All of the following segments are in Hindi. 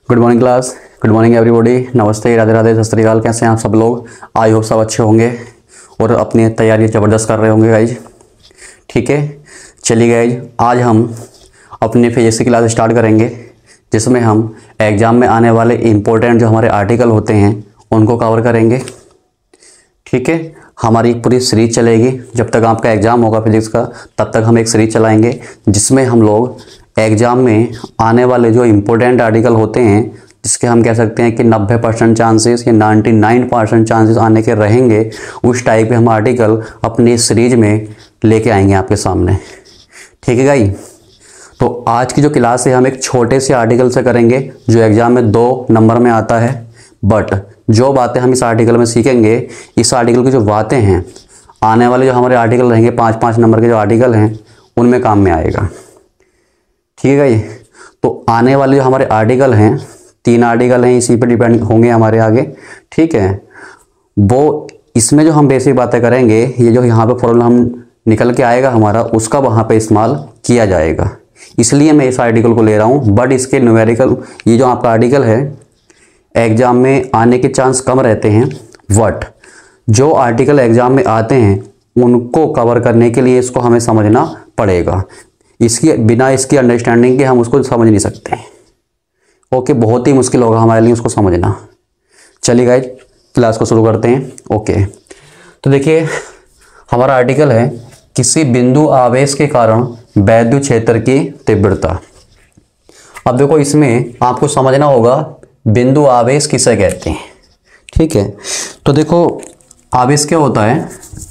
Good morning class. Good morning everybody. नमस्ते, राधे राधे, सत श्री अकाल। कैसे हैं आप सब लोग? आई होप सब अच्छे होंगे और अपनी तैयारी ज़बरदस्त कर रहे होंगे गाइज। ठीक है, चलिए गाइज, आज हम अपनी फिजिक्स की क्लास स्टार्ट करेंगे, जिसमें हम एग्ज़ाम में आने वाले इम्पोर्टेंट जो हमारे आर्टिकल होते हैं उनको कवर करेंगे। ठीक है, हमारी एक पूरी सीरीज चलेगी। जब तक आपका एग्ज़ाम होगा फिजिक्स का, तब तक हम एक सीरीज चलाएंगे जिसमें हम लोग एग्ज़ाम में आने वाले जो इम्पोर्टेंट आर्टिकल होते हैं, जिसके हम कह सकते हैं कि 90% चांसेस या 99% चांसेस आने के रहेंगे, उस टाइप के हम आर्टिकल अपनी सीरीज में लेके आएंगे आपके सामने। ठीक है गाइस, तो आज की जो क्लास है हम एक छोटे से आर्टिकल से करेंगे जो एग्ज़ाम में 2 नंबर में आता है। बट जो बातें हम इस आर्टिकल में सीखेंगे, इस आर्टिकल की जो बातें हैं, आने वाले जो हमारे आर्टिकल रहेंगे 5-5 नंबर के जो आर्टिकल हैं उनमें काम में आएगा। ठीक है, तो आने वाले जो हमारे आर्टिकल हैं, 3 आर्टिकल हैं, इसी पे डिपेंड होंगे हमारे आगे। ठीक है, वो इसमें जो हम बेसिक बातें करेंगे, ये जो यहाँ पे फॉर्मूला हम निकल के आएगा हमारा, उसका वहाँ पे इस्तेमाल किया जाएगा। इसलिए मैं इस आर्टिकल को ले रहा हूँ। बट इसके न्यूमेरिकल, ये जो आपका आर्टिकल है, एग्जाम में आने के चांस कम रहते हैं। बट जो आर्टिकल एग्जाम में आते हैं उनको कवर करने के लिए इसको हमें समझना पड़ेगा। इसकी बिना इसकी अंडरस्टैंडिंग के हम उसको समझ नहीं सकते। ओके, बहुत ही मुश्किल होगा हमारे लिए उसको समझना। चलिए गाइस, क्लास को शुरू करते हैं। ओके, तो देखिए हमारा आर्टिकल है किसी बिंदु आवेश के कारण वैद्युत क्षेत्र की तीव्रता। अब देखो, इसमें आपको समझना होगा बिंदु आवेश किसे कहते हैं। ठीक है, तो देखो आवेश क्या होता है।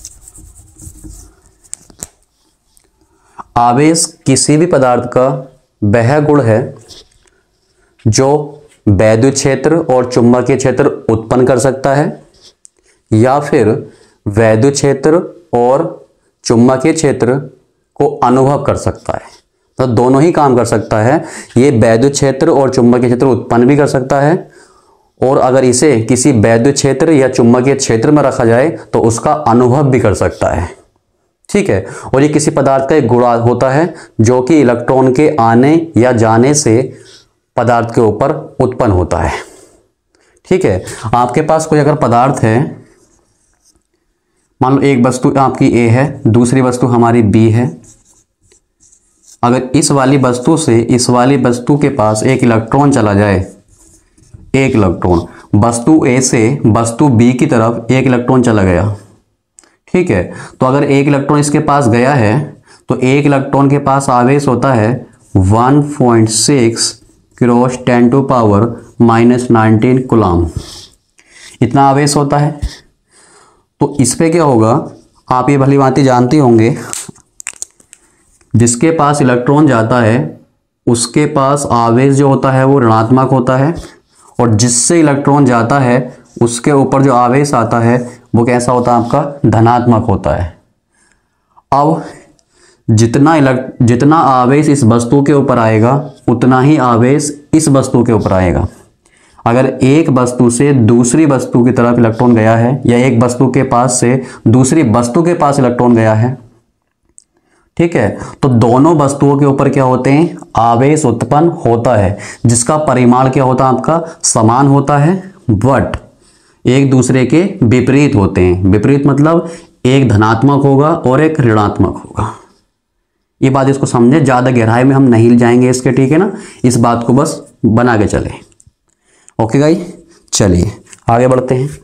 आवेश किसी भी पदार्थ का वह गुण है जो वैद्युत क्षेत्र और चुंबकीय क्षेत्र उत्पन्न कर सकता है, या फिर वैद्युत क्षेत्र और चुंबकीय क्षेत्र को अनुभव कर सकता है। तो दोनों ही काम कर सकता है। ये वैद्युत क्षेत्र और चुंबकीय क्षेत्र उत्पन्न भी कर सकता है, और अगर इसे किसी वैद्युत क्षेत्र या चुंबकीय क्षेत्र में रखा जाए तो उसका अनुभव भी कर सकता है। ठीक है, और ये किसी पदार्थ का एक गुण होता है जो कि इलेक्ट्रॉन के आने या जाने से पदार्थ के ऊपर उत्पन्न होता है। ठीक है, आपके पास कोई अगर पदार्थ है, मान लो एक वस्तु आपकी ए है, दूसरी वस्तु हमारी बी है। अगर इस वाली वस्तु से इस वाली वस्तु के पास एक इलेक्ट्रॉन चला जाए, एक इलेक्ट्रॉन वस्तु ए से वस्तु बी की तरफ एक इलेक्ट्रॉन चला गया। ठीक है, तो अगर एक इलेक्ट्रॉन इसके पास गया है तो एक इलेक्ट्रॉन के पास आवेश होता है 1.6 क्रॉस 10⁻⁻19 कूलम। इतना आवेश होता है। तो इस पे क्या होगा, आप ये भली भांति जानते होंगे, जिसके पास इलेक्ट्रॉन जाता है उसके पास आवेश जो होता है वो ऋणात्मक होता है, और जिससे इलेक्ट्रॉन जाता है उसके ऊपर जो आवेश आता है वो कैसा होता है, आपका धनात्मक होता है। अब जितना आवेश इस वस्तु के ऊपर आएगा उतना ही आवेश इस वस्तु के ऊपर आएगा। अगर एक वस्तु से दूसरी वस्तु की तरफ इलेक्ट्रॉन गया है, या एक वस्तु के पास से दूसरी वस्तु के पास इलेक्ट्रॉन गया है, ठीक है, तो दोनों वस्तुओं के ऊपर क्या होते हैं, आवेश उत्पन्न होता है, जिसका परिमाण क्या होता है, आपका समान होता है, बट एक दूसरे के विपरीत होते हैं। विपरीत मतलब एक धनात्मक होगा और एक ऋणात्मक होगा। ये बात इसको समझे, ज्यादा गहराई में हम नहीं जाएंगे इसके। ठीक है ना, इस बात को बस बना के चले। ओके गाइस, चलिए आगे बढ़ते हैं।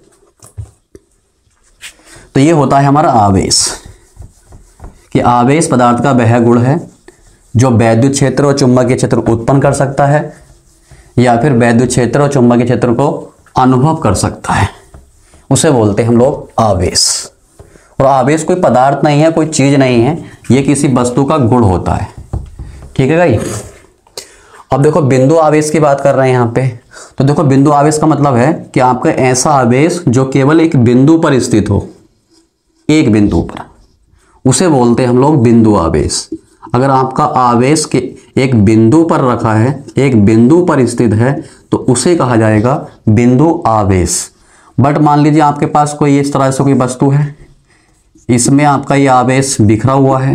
तो ये होता है हमारा आवेश, कि आवेश पदार्थ का वह गुण है जो वैद्युत क्षेत्र और चुंबकीय क्षेत्र उत्पन्न कर सकता है, या फिर वैद्युत क्षेत्र और चुंबकीय क्षेत्र को अनुभव कर सकता है। उसे बोलते हैं हम लोग आवेश। और आवेश कोई पदार्थ नहीं है, कोई चीज नहीं है, ये किसी वस्तु का गुण होता है। ठीक है गाइस, अब देखो बिंदु आवेश की बात कर रहे हैं यहाँ पे। तो देखो बिंदु आवेश का मतलब है कि आपका ऐसा आवेश जो केवल एक बिंदु पर स्थित हो, एक बिंदु पर, उसे बोलते हैं हम लोग बिंदु आवेश। अगर आपका आवेश के एक बिंदु पर रखा है, एक बिंदु पर स्थित है, तो उसे कहा जाएगा बिंदु आवेश। बट मान लीजिए आपके पास कोई इस तरह से कोई वस्तु है, इसमें आपका ये आवेश बिखरा हुआ है।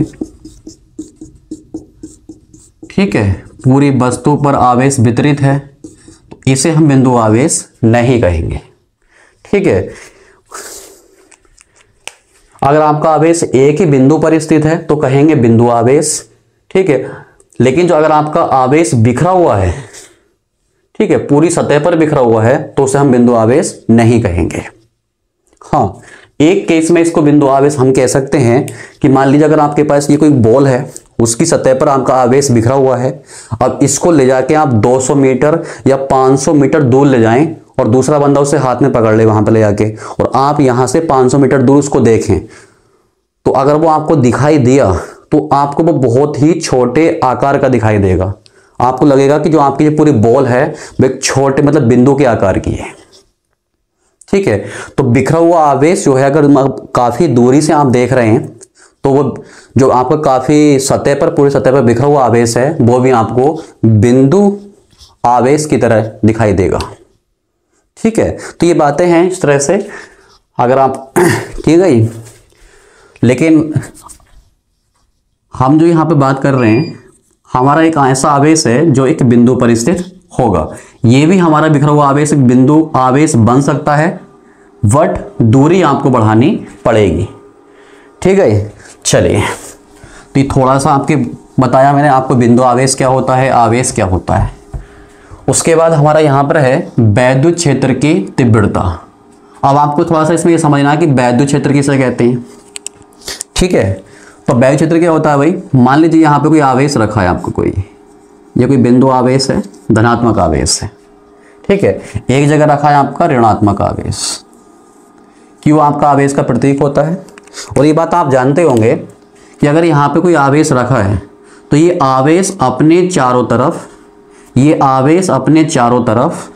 ठीक है, पूरी वस्तु पर आवेश वितरित है, तो इसे हम बिंदु आवेश नहीं कहेंगे। ठीक है, अगर आपका आवेश एक ही बिंदु पर स्थित है तो कहेंगे बिंदु आवेश। ठीक है, लेकिन जो अगर आपका आवेश बिखरा हुआ है, ठीक है, पूरी सतह पर बिखरा हुआ है, तो उसे हम बिंदु आवेश नहीं कहेंगे। हाँ, एक केस में इसको बिंदु आवेश हम कह सकते हैं कि मान लीजिए अगर आपके पास ये कोई बॉल है, उसकी सतह पर आपका आवेश बिखरा हुआ है, अब इसको ले जाके आप 200 मीटर या 500 मीटर दूर ले जाएं और दूसरा बंदा उसे हाथ में पकड़ ले वहां पर ले जाके, और आप यहां से 500 मीटर दूर उसको देखें, तो अगर वो आपको दिखाई दिया तो आपको वो बहुत ही छोटे आकार का दिखाई देगा। आपको लगेगा कि जो आपकी जो पूरी बॉल है वो एक छोटे मतलब बिंदु के आकार की है। ठीक है, तो बिखरा हुआ आवेश जो है अगर काफी दूरी से आप देख रहे हैं तो वो जो आपका काफी सतह पर पूरी सतह पर बिखरा हुआ आवेश है वो भी आपको बिंदु आवेश की तरह दिखाई देगा। ठीक है, तो ये बातें हैं इस तरह से अगर आप की गई, लेकिन हम जो यहाँ पे बात कर रहे हैं हमारा एक ऐसा आवेश है जो एक बिंदु पर स्थित होगा। ये भी हमारा बिखरा हुआ आवेश एक बिंदु आवेश बन सकता है, बट दूरी आपको बढ़ानी पड़ेगी। ठीक है, चलिए, तो ये थोड़ा सा आपके बताया मैंने आपको बिंदु आवेश क्या होता है, आवेश क्या होता है। उसके बाद हमारा यहाँ पर है वैद्युत क्षेत्र की तीव्रता। अब आपको थोड़ा सा इसमें ये समझना है कि वैद्युत क्षेत्र किसे कहते हैं। ठीक है, तो वैद्युत क्षेत्र क्या होता है भाई, मान लीजिए यहाँ पे कोई आवेश रखा है आपको, कोई ये कोई बिंदु आवेश है, धनात्मक आवेश है। ठीक है, एक जगह रखा है आपका ऋणात्मक आवेश, क्यों आपका आवेश का प्रतीक होता है। और ये बात आप जानते होंगे कि अगर यहाँ पे कोई आवेश रखा है तो ये आवेश अपने चारों तरफ, ये आवेश अपने चारों तरफ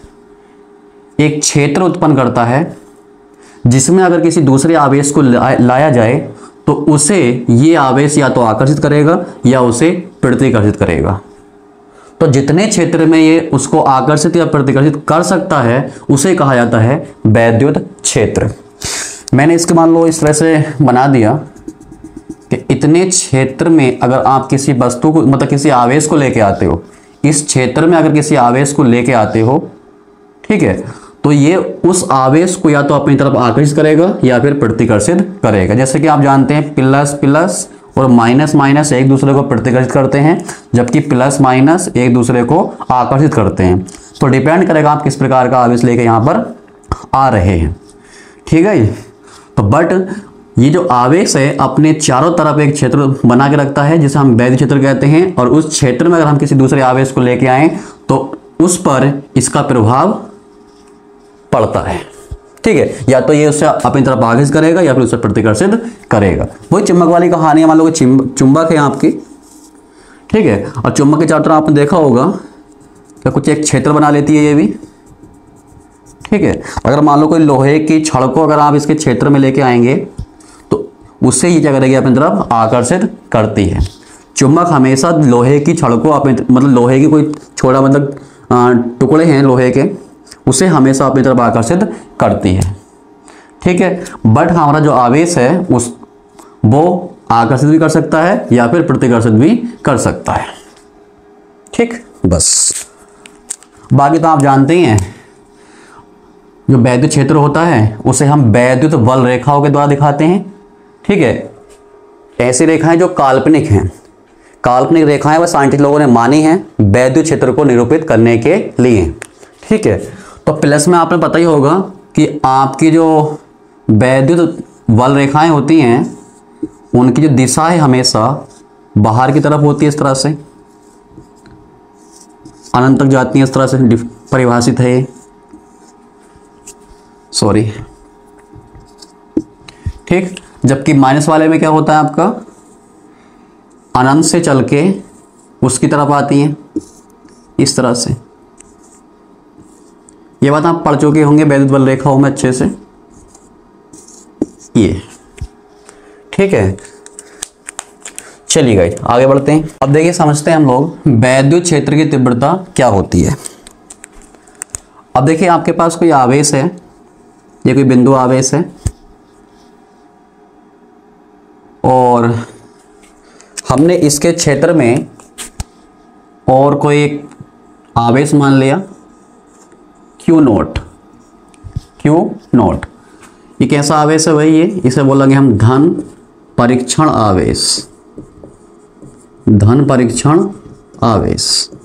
एक क्षेत्र उत्पन्न करता है, जिसमें अगर किसी दूसरे आवेश को लाया जाए तो उसे ये आवेश या तो आकर्षित करेगा या उसे प्रतिकर्षित करेगा। तो जितने क्षेत्र में ये उसको आकर्षित या प्रतिकर्षित कर सकता है उसे कहा जाता है वैद्युत क्षेत्र। मैंने इसके मान लो इस तरह से बना दिया कि इतने क्षेत्र में अगर आप किसी वस्तु को मतलब किसी आवेश को लेके आते हो, इस क्षेत्र में अगर किसी आवेश को लेके आते हो, ठीक है, तो ये उस आवेश को या तो अपनी तरफ आकर्षित करेगा या फिर प्रतिकर्षित करेगा। जैसे कि आप जानते हैं प्लस प्लस और माइनस माइनस एक दूसरे को प्रतिकर्षित करते हैं, जबकि प्लस माइनस एक दूसरे को आकर्षित करते हैं। तो डिपेंड करेगा आप किस प्रकार का आवेश लेके यहाँ पर आ रहे हैं। ठीक है, तो बट ये जो आवेश है अपने चारों तरफ एक क्षेत्र बना के रखता है जिसे हम वैद्युत क्षेत्र कहते हैं, और उस क्षेत्र में अगर हम किसी दूसरे आवेश को लेके आए तो उस पर इसका प्रभाव पड़ता है। ठीक है, या तो ये उससे अपनी तरफ आकर्षित करेगा या फिर उससे प्रतिकर्षित करेगा। वही चुंबक वाली कहानी है, मान लो चुंबक है आपकी, ठीक है, और चुंबक के चारों तरफ आपने देखा होगा कि कुछ एक क्षेत्र बना लेती है ये भी। ठीक है, अगर मान लो कोई लोहे की छड़ को अगर आप इसके क्षेत्र में लेके आएंगे तो उससे ये क्या करेगी, अपनी तरफ आकर्षित करती है। चुंबक हमेशा लोहे की छड़ को अपने मतलब लोहे की कोई छोटा मतलब टुकड़े हैं लोहे के, उसे हमेशा अपनी तरफ आकर्षित करती है। ठीक है, बट हमारा जो आवेश है उस वो आकर्षित भी कर सकता है या फिर प्रतिकर्षित भी कर सकता है। ठीक, बस बाकी तो आप जानते ही हैं जो वैद्युत क्षेत्र होता है उसे हम वैद्युत बल रेखाओं के द्वारा दिखाते हैं। ठीक है, ऐसी रेखाएं जो काल्पनिक हैं, काल्पनिक रेखाएं वह साइंटिस्ट लोगों ने मानी हैं वैद्युत क्षेत्र को निरूपित करने के लिए। ठीक है, तो प्लस में आपने पता ही होगा कि आपकी जो वैद्युत बल रेखाएं होती हैं उनकी जो दिशा है हमेशा बाहर की तरफ होती है, इस तरह से अनंत तक जाती है, इस तरह से परिभाषित है ये, सॉरी। ठीक, जबकि माइनस वाले में क्या होता है आपका अनंत से चल के उसकी तरफ आती है इस तरह से। ये बात आप पढ़ चुके होंगे वैद्युत बल रेखाओं में अच्छे से ये। ठीक है, चलिए गाइस आगे बढ़ते हैं। अब देखिए समझते हैं हम लोग वैद्युत क्षेत्र की तीव्रता क्या होती है। अब देखिए आपके पास कोई आवेश है, ये कोई बिंदु आवेश है और हमने इसके क्षेत्र में और कोई एक आवेश मान लिया, क्यू नोट। क्यू नोट ये कैसा आवेश है भाई? ये इसे बोलेंगे हम धन परीक्षण आवेश। धन परीक्षण आवेश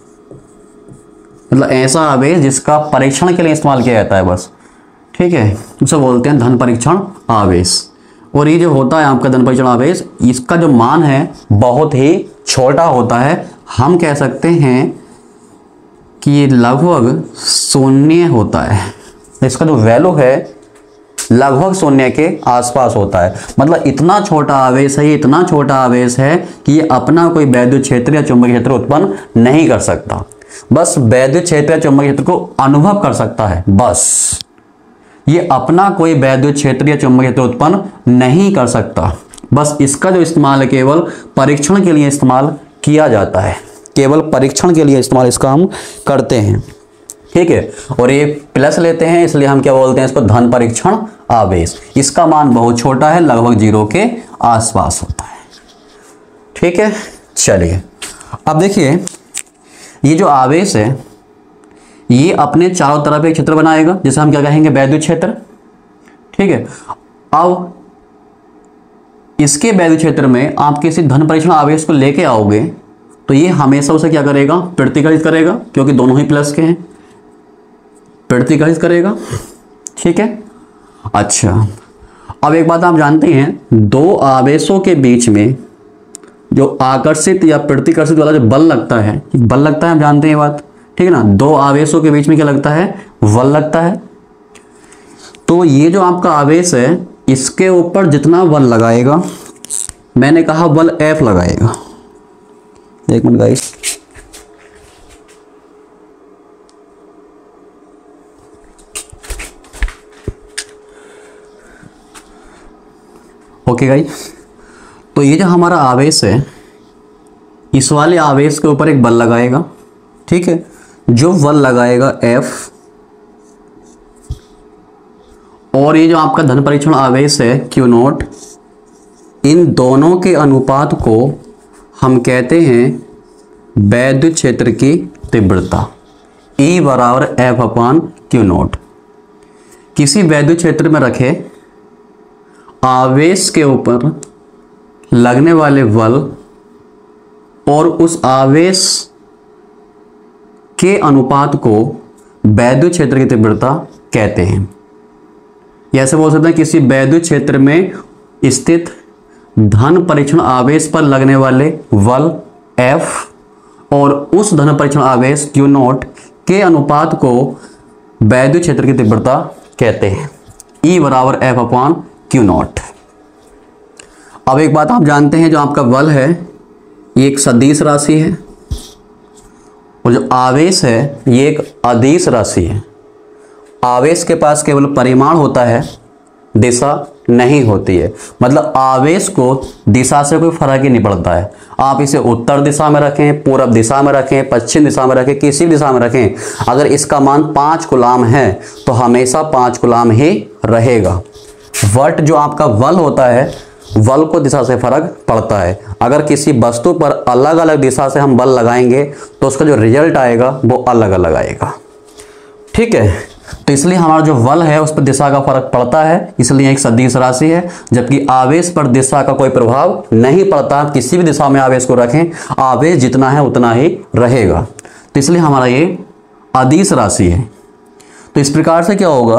मतलब ऐसा आवेश जिसका परीक्षण के लिए इस्तेमाल किया जाता है बस, ठीक है, उसे बोलते हैं धन परीक्षण आवेश। और ये जो होता है आपका धन परीक्षण आवेश, इसका जो मान है बहुत ही छोटा होता है। हम कह सकते हैं कि ये लगभग शून्य होता है। इसका जो वैल्यू है लगभग शून्य के आसपास होता है। मतलब इतना छोटा आवेश है, ये इतना छोटा आवेश है कि ये अपना कोई वैद्युत क्षेत्र या चुंबकीय क्षेत्र उत्पन्न नहीं कर सकता, बस वैद्युत क्षेत्र या चुंबकीय क्षेत्र को अनुभव कर सकता है बस। ये अपना कोई वैद्युत क्षेत्र या चुंबकीय क्षेत्र उत्पन्न नहीं कर सकता, बस इसका जो इस्तेमाल है केवल परीक्षण के लिए इस्तेमाल किया जाता है। केवल परीक्षण के लिए इस्तेमाल इसका हम करते हैं, ठीक है। और ये प्लस लेते हैं इसलिए हम क्या बोलते हैं इसको? धन परीक्षण आवेश। इसका मान बहुत छोटा है, लगभग 0 के आसपास होता है, ठीक है। चलिए अब देखिए, ये जो आवेश है ये अपने चारों तरफ एक क्षेत्र बनाएगा जिसे हम क्या कहेंगे? वैद्युत क्षेत्र, ठीक है। अब इसके वैद्युत क्षेत्र में आप किसी धन परीक्षण आवेश को लेके आओगे तो ये हमेशा उसे क्या करेगा? प्रतिकर्षित करेगा, क्योंकि दोनों ही प्लस के हैं, प्रतिकर्षित करेगा, ठीक है। अच्छा, अब एक बात आप जानते हैं, दो आवेशों के बीच में जो आकर्षित या प्रतिकर्षित वाला जो बल लगता है, हम जानते हैं बात, ठीक है ना। दो आवेशों के बीच में क्या लगता है? बल लगता है। तो ये जो आपका आवेश है इसके ऊपर जितना बल लगाएगा, मैंने कहा बल F लगाएगा। एक मिनट गाइस, ओके गाइस। तो ये जो हमारा आवेश है इस वाले आवेश के ऊपर एक बल लगाएगा, ठीक है। जो बल लगाएगा F, और ये जो आपका धन परीक्षण आवेश है Q नोट, इन दोनों के अनुपात को हम कहते हैं वैद्युत क्षेत्र की तीव्रता। E बराबर F अपान Q नोट। किसी वैद्युत क्षेत्र में रखे आवेश के ऊपर लगने वाले बल और उस आवेश के अनुपात को वैद्युत क्षेत्र की तीव्रता कहते हैं। ऐसे बोल सकते हैं किसी वैद्युत क्षेत्र में स्थित धन परीक्षण आवेश पर लगने वाले बल F और उस धन परीक्षण आवेश Q नोट के अनुपात को वैद्युत क्षेत्र की तीव्रता कहते हैं। E बराबर F अपान Q नोट। अब एक बात आप जानते हैं, जो आपका बल है ये एक सदिश राशि है और जो आवेश है ये एक अदिश राशि है। आवेश के पास केवल परिमाण होता है, दिशा नहीं होती है। मतलब आवेश को दिशा से कोई फर्क ही नहीं पड़ता है। आप इसे उत्तर दिशा में रखें, पूर्व दिशा में रखें, पश्चिम दिशा में रखें, किसी दिशा में रखें, अगर इसका मान 5 कूलाम है तो हमेशा 5 कूलाम ही रहेगा। बट जो आपका बल होता है, बल को दिशा से फर्क पड़ता है। अगर किसी वस्तु पर अलग अलग दिशा से हम बल लगाएंगे तो उसका जो रिजल्ट आएगा वो अलग अलग आएगा, ठीक है। तो इसलिए हमारा जो बल है उस पर दिशा का फर्क पड़ता है, इसलिए एक सदिश राशि है। जबकि आवेश पर दिशा का कोई प्रभाव नहीं पड़ता। किसी भी दिशा में आवेश को रखें, आवेश जितना है उतना ही रहेगा। तो इसलिए हमारा ये अदिश राशि है। तो इस प्रकार से क्या होगा,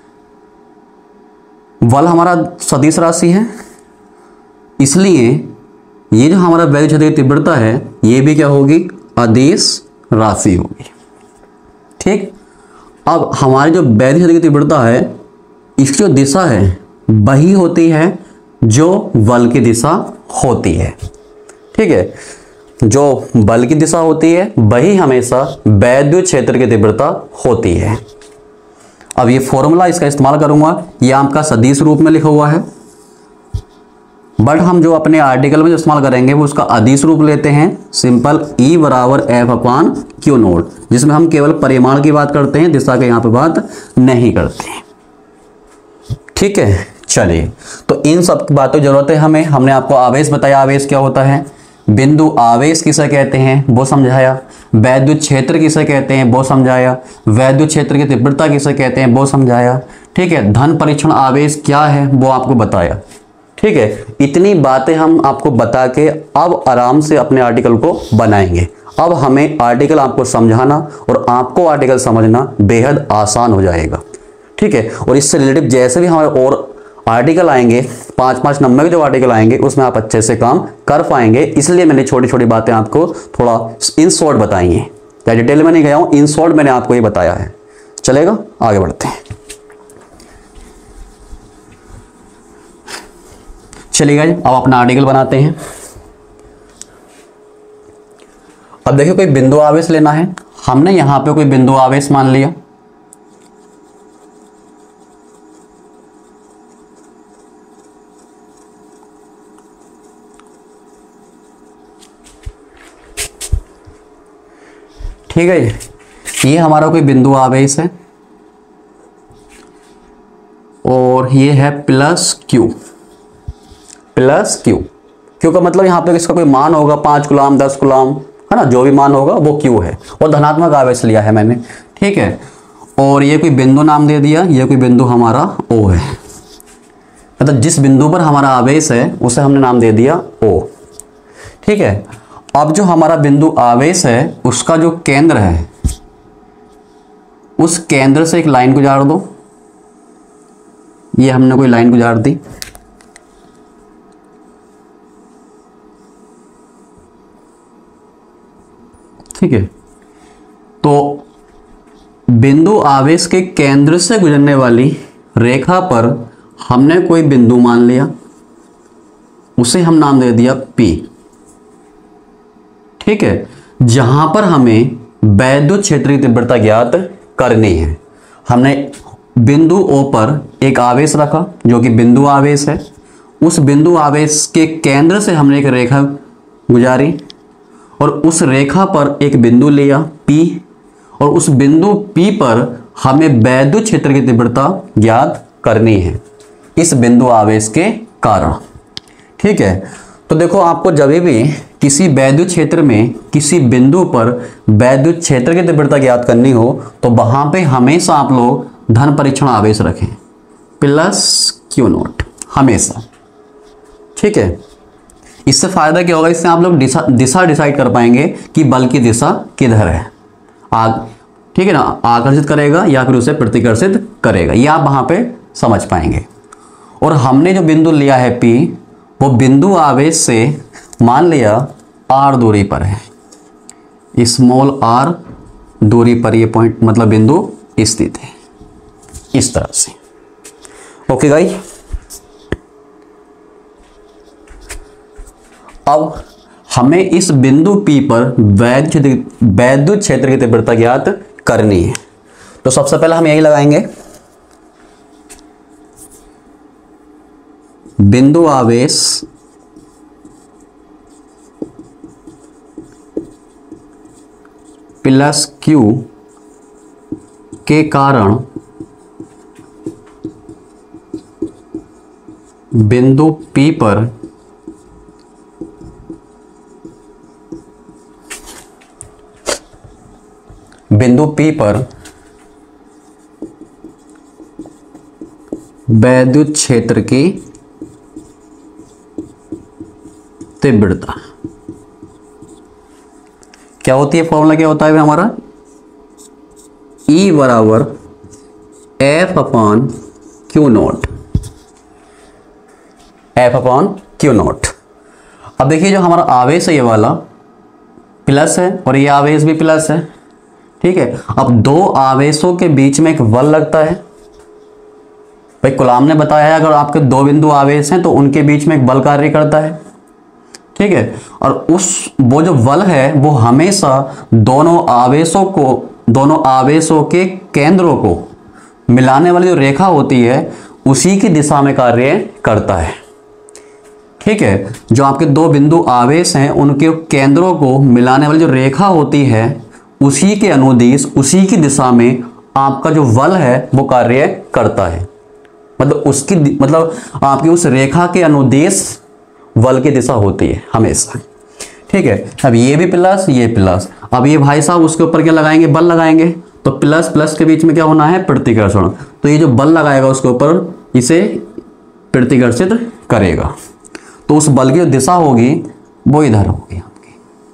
बल हमारा सदिश राशि है, इसलिए ये जो हमारा वैद्युत क्षेत्र की तीव्रता है ये भी क्या होगी? अदिश राशि होगी, ठीक। अब हमारी जो वैद्युत क्षेत्र की तीव्रता है इसकी जो दिशा है वही होती है जो बल की दिशा होती है, ठीक है। जो बल की दिशा होती है वही हमेशा वैद्युत क्षेत्र की तीव्रता होती है। अब ये फॉर्मूला इसका इस्तेमाल करूंगा, ये आपका सदिश रूप में लिखा हुआ है, बट हम जो अपने आर्टिकल में जो इस्तेमाल करेंगे वो उसका अदिश रूप लेते हैं। सिंपल E बराबर F अपान Q नोट, जिसमें हम केवल परिमाण की बात करते हैं, दिशा की यहाँ पे बात नहीं करते हैं, ठीक है। चलिए, तो इन सब बातों की जरूरत है हमें। हमने आपको आवेश बताया, आवेश क्या होता है, बिंदु आवेश किसे कहते हैं वो समझाया। वैद्युत क्षेत्र किसे कहते हैं वो समझाया, वैद्युत क्षेत्र की तीव्रता किसे कहते हैं वो समझाया, ठीक है, धन परीक्षण आवेश क्या है वो आपको बताया, ठीक है। इतनी बातें हम आपको बता के अब आराम से अपने आर्टिकल को बनाएंगे। अब हमें आर्टिकल आपको समझाना और आपको आर्टिकल समझना बेहद आसान हो जाएगा, ठीक है। और इससे रिलेटेड जैसे भी हमारे और आर्टिकल आएंगे, 5-5 नंबर के जो आर्टिकल आएंगे उसमें आप अच्छे से काम कर पाएंगे। इसलिए मैंने छोटी छोटी बातें आपको थोड़ा इन शॉर्ट बताई हैं, या डिटेल में नहीं गया हूं, इन शॉर्ट मैंने आपको ये बताया है। चलेगा, आगे बढ़ते हैं। चलिए अब अपना आर्टिकल बनाते हैं। अब देखिए कोई बिंदु आवेश लेना है, हमने यहां पे कोई बिंदु आवेश मान लिया, ठीक है। ये हमारा कोई बिंदु आवेश है और ये है plus Q, plus Q. Q का मतलब यहाँ पे इसका कोई मान होगा 5 कूलम 10 कूलम, है ना, जो भी मान होगा वो क्यू है, और धनात्मक आवेश लिया है मैंने, ठीक है। और ये कोई बिंदु नाम दे दिया, ये कोई बिंदु हमारा ओ है, मतलब जिस बिंदु पर हमारा आवेश है उसे हमने नाम दे दिया ओ, ठीक है। अब जो हमारा बिंदु आवेश है उसका जो केंद्र है, उस केंद्र से एक लाइन गुजार दो। ये हमने कोई लाइन गुजार दी, ठीक है। तो बिंदु आवेश के केंद्र से गुजरने वाली रेखा पर हमने कोई बिंदु मान लिया, उसे हम नाम दे दिया P, ठीक है। जहां पर हमें वैद्युत क्षेत्र की तीव्रता ज्ञात करनी है, हमने बिंदु O पर एक आवेश रखा जो कि बिंदु आवेश है, उस बिंदु आवेश के केंद्र से हमने एक रेखा गुजारी और उस रेखा पर एक बिंदु लिया P, और उस बिंदु P पर हमें वैद्युत क्षेत्र की तीव्रता ज्ञात करनी है इस बिंदु आवेश के कारण, ठीक है। तो देखो आपको जब भी किसी वैद्युत क्षेत्र में किसी बिंदु पर वैद्युत क्षेत्र की तीव्रता ज्ञात करनी हो तो वहां पे हमेशा आप लोग धन परीक्षण आवेश रखें, प्लस क्यू नॉट हमेशा, ठीक है। इससे फायदा क्या होगा, इससे आप लोग दिशा डिसाइड कर पाएंगे कि बल की दिशा किधर है, ठीक है ना, आकर्षित करेगा या फिर उसे प्रतिकर्षित करेगा, ये आप वहां पे समझ पाएंगे। और हमने जो बिंदु लिया है P, वो बिंदु आवेश से मान लिया r दूरी पर है, स्मॉल r दूरी पर ये पॉइंट मतलब बिंदु स्थित है, इस तरह से। ओके गाइस, अब हमें इस बिंदु P पर वैद्युत क्षेत्र की तीव्रता ज्ञात करनी है। तो सबसे पहले हम यही लगाएंगे, बिंदु आवेश प्लस Q के कारण बिंदु P पर वैद्युत क्षेत्र की तीव्रता क्या होती है, फॉर्मूला क्या होता है हमारा, E बराबर F upon Q naught, F upon Q naught. अब देखिए जो हमारा आवेश है ये वाला प्लस है और ये आवेश भी प्लस है, ठीक है। अब दो आवेशों के बीच में एक बल लगता है, भाई कूलॉम ने बताया है अगर आपके दो बिंदु आवेश हैं तो उनके बीच में एक बल कार्य करता है, ठीक है। और वो जो बल है वो हमेशा दोनों आवेशों के केंद्रों को मिलाने वाली जो रेखा होती है उसी की दिशा में कार्य करता है, ठीक है। जो आपके दो बिंदु आवेश हैं उनके केंद्रों को मिलाने वाली जो रेखा होती है उसी के अनुदिश, उसी की दिशा में आपका जो बल है वो कार्य करता है, मतलब आपकी उस रेखा के अनुदेश बल की दिशा होती है हमेशा, ठीक है, अब ये भी प्लस ये प्लस, अब ये भाई साहब उसके ऊपर क्या लगाएंगे, बल लगाएंगे, तो प्लस प्लस के बीच में क्या होना है, प्रतिकर्षण, तो ये जो बल लगाएगा उसके ऊपर इसे प्रतिकर्षित करेगा, तो उस बल की जो दिशा होगी वो इधर होगी आपकी।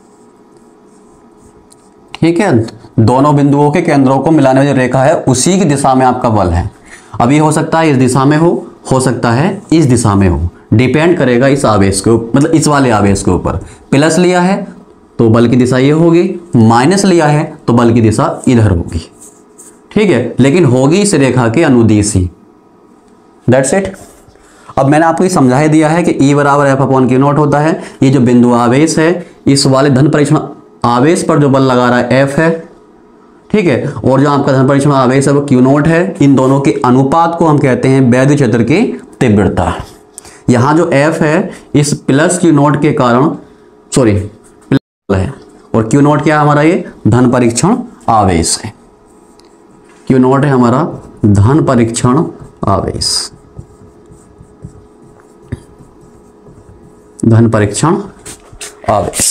ठीक है, दोनों बिंदुओं के केंद्रों को मिलाने वाली रेखा है उसी की दिशा में आपका बल है। अब ये हो सकता है इस दिशा में हो सकता है इस दिशा में हो, डिपेंड करेगा इस आवेश के मतलब इस वाले आवेश के ऊपर। प्लस लिया है तो बल की दिशा ये होगी, माइनस लिया है तो बल की दिशा इधर होगी। ठीक है, लेकिन होगी इस रेखा के अनुदिश ही। That's it. अब मैंने आपको ये समझा ही दिया है कि E बराबर एफ अपॉन क्यू नॉट होता है। ये जो बिंदु आवेश है इस वाले धन परीक्षण आवेश पर जो बल लगा रहा है एफ है, ठीक है, और जो आपका धन परीक्षण आवेश है वो क्यू नॉट है। इन दोनों के अनुपात को हम कहते हैं वैद्युत क्षेत्र की तीव्रता। यहाँ जो एफ है इस प्लस क्यू नॉट के कारण प्लस है, और क्यू नॉट क्या है हमारा, ये धन परीक्षण आवेश है। क्यू नॉट है हमारा धन परीक्षण आवेश, धन परीक्षण आवेश।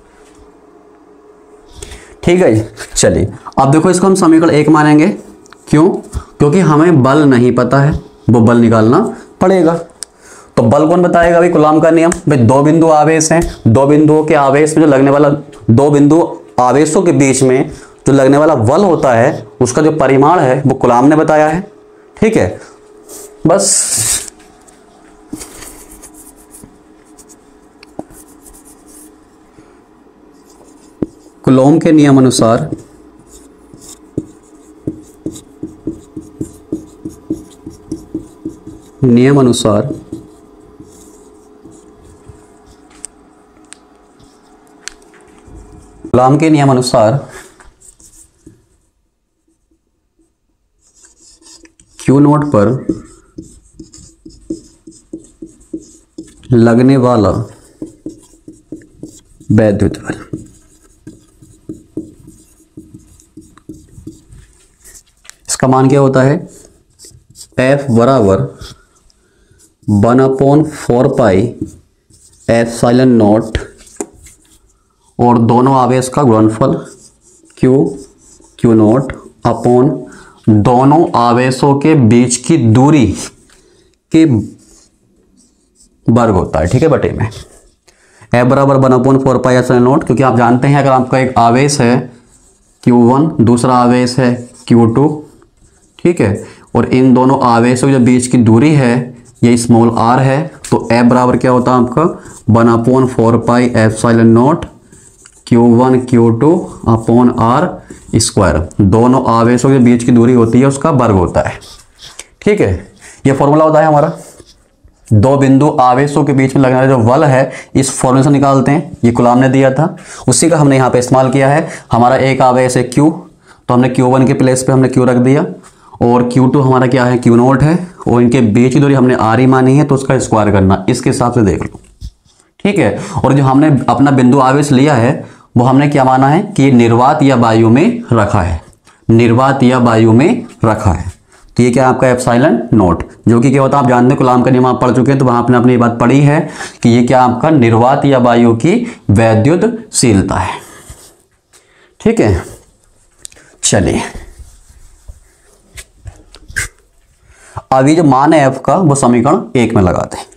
ठीक है जी, चलिए अब देखो इसको हम समीकरण 1 मानेंगे। क्यों? क्योंकि हमें बल नहीं पता है, वो बल निकालना पड़ेगा। तो बल कौन बताएगा भाई? कूलॉम का नियम। भाई दो बिंदु आवेश हैं, दो बिंदुओं के आवेश में जो लगने वाला, दो बिंदु आवेशों के बीच में जो लगने वाला बल होता है उसका जो परिमाण है वो कूलॉम ने बताया है। ठीक है, बस कूलॉम के नियम अनुसार कूलॉम के नियम अनुसार क्यू नॉट पर लगने वाला वैद्युत बल इसका मान क्या होता है? F बराबर 1/4 पाई एप्सिलॉन नॉट और दोनों आवेश का गुणनफल क्यू नॉट अपॉन दोनों आवेशों के बीच की दूरी के वर्ग होता है। ठीक है, बटे में F बराबर 1/4 पाई एप्सिलॉन नॉट, क्योंकि आप जानते हैं अगर आपका एक आवेश है Q1, दूसरा आवेश है Q2, ठीक है, और इन दोनों आवेशों के बीच की दूरी है ये स्मॉल r है, तो F बराबर क्या होता है आपका 1/4 pi epsilon naught Q1 Q2 upon r square. दोनों आवेशों के बीच की दूरी होती है उसका वर्ग होता है। ठीक है, ये फॉर्मूला होता है हमारा। दो बिंदु आवेशों के बीच में लगने वाला जो बल है इस फॉर्मूले से निकालते हैं, ये कूलॉम ने दिया था, उसी का हमने यहाँ पे इस्तेमाल किया है। हमारा एक आवेश है Q, तो हमने Q1 के प्लेस पे हमने Q रख दिया, और Q2 हमारा क्या है, क्यू नॉट है, और इनके बीच की दूरी हमने r ही मानी है, तो उसका स्क्वायर करना, इसके हिसाब से देख लो। ठीक है, और जो हमने अपना बिंदु आवेश लिया है वो हमने क्या माना है कि निर्वात या वायु में रखा है, निर्वात या वायु में रखा है, तो ये क्या आपका एप्सिलॉन नॉट, जो कि क्या होता है आप जानते हैं, कूलॉम का नियम आप पढ़ चुके हैं, तो वहां आपने अपनी बात पढ़ी है कि ये क्या आपका निर्वात या वायु की वैद्युतशीलता है। ठीक है, चलिए अब ये जो मान है F का वो समीकरण 1 में लगाते हैं।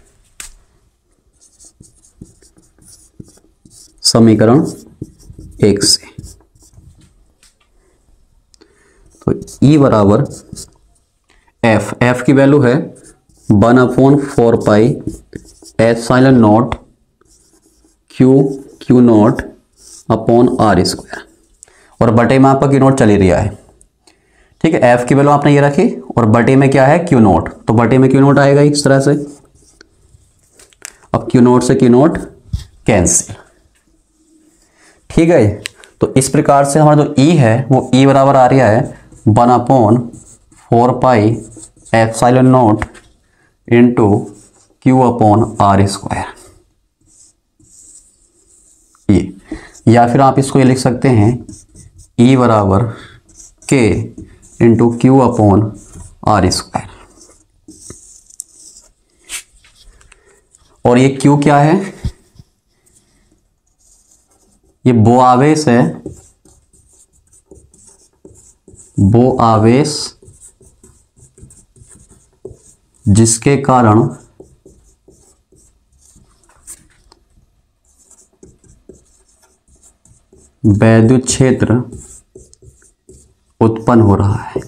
समीकरण 1 से तो E बराबर F की वैल्यू है 1/4 pi epsilon naught Q naught upon r square, और बटे में आपका क्यू नॉट चली रहा है। ठीक है, F की वैल्यू आपने ये रखी और बटे में क्या है, क्यू नॉट, तो बटे में क्यू नॉट आएगा इस तरह से। अब क्यू नॉट से क्यू नॉट कैंसिल। ठीक है, तो इस प्रकार से हमारा जो E है वो E बराबर आ रहा है 1/4 pi epsilon naught into Q upon r square. ये, या फिर आप इसको ये लिख सकते हैं E बराबर K into Q upon r square. और ये Q क्या है? ये वो आवेश है, वो आवेश जिसके कारण वैद्युत क्षेत्र उत्पन्न हो रहा है।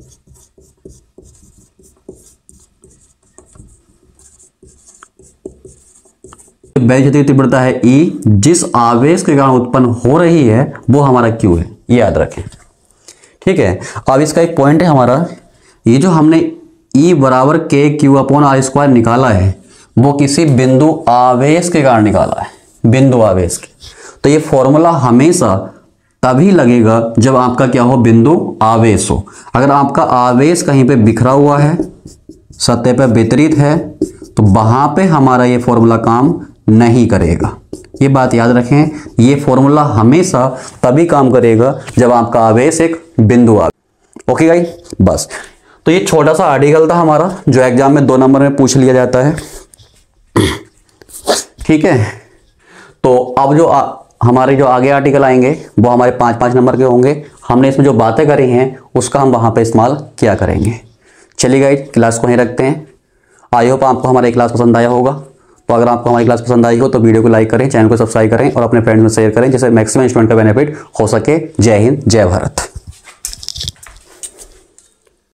वैद्युत की तीव्रता है E, जिस आवेश के कारण उत्पन्न हो रही है वो हमारा Q है, ये याद रखें। ठीक है, अब इसका एक पॉइंट है हमारा, ये जो हमने E बराबर के क्यू अपॉन आर स्क्वायर निकाला है वो किसी बिंदु आवेश के कारण निकाला है, बिंदु आवेश के। तो ये फॉर्मूला हमेशा तभी लगेगा जब आपका क्या हो, बिंदु आवेश हो। अगर आपका आवेश कहीं पे बिखरा हुआ है, सतह पे वितरित है, तो वहां पे हमारा ये फॉर्मूला काम नहीं करेगा। ये बात याद रखें, ये फॉर्मूला हमेशा तभी काम करेगा जब आपका आवेश एक बिंदु आवेश। ओके गाइस, बस। तो ये छोटा सा आर्टिकल था हमारा जो एग्जाम में 2 नंबर में पूछ लिया जाता है। ठीक है, तो अब जो हमारे जो आगे आर्टिकल आएंगे वो हमारे 5-5 नंबर के होंगे। हमने इसमें जो बातें करी हैं उसका हम वहां पे इस्तेमाल किया करेंगे। चलिए गाइस, क्लास को यहीं रखते हैं। आई होप आपको हमारी क्लास पसंद आया होगा। तो अगर आपको हमारी क्लास पसंद आई हो तो वीडियो को लाइक करें, चैनल को सब्सक्राइब करें और अपने फ्रेंड्स में शेयर करें, जिससे मैक्सिमम स्टूडेंट का बेनिफिट हो सके। जय हिंद, जय भारत।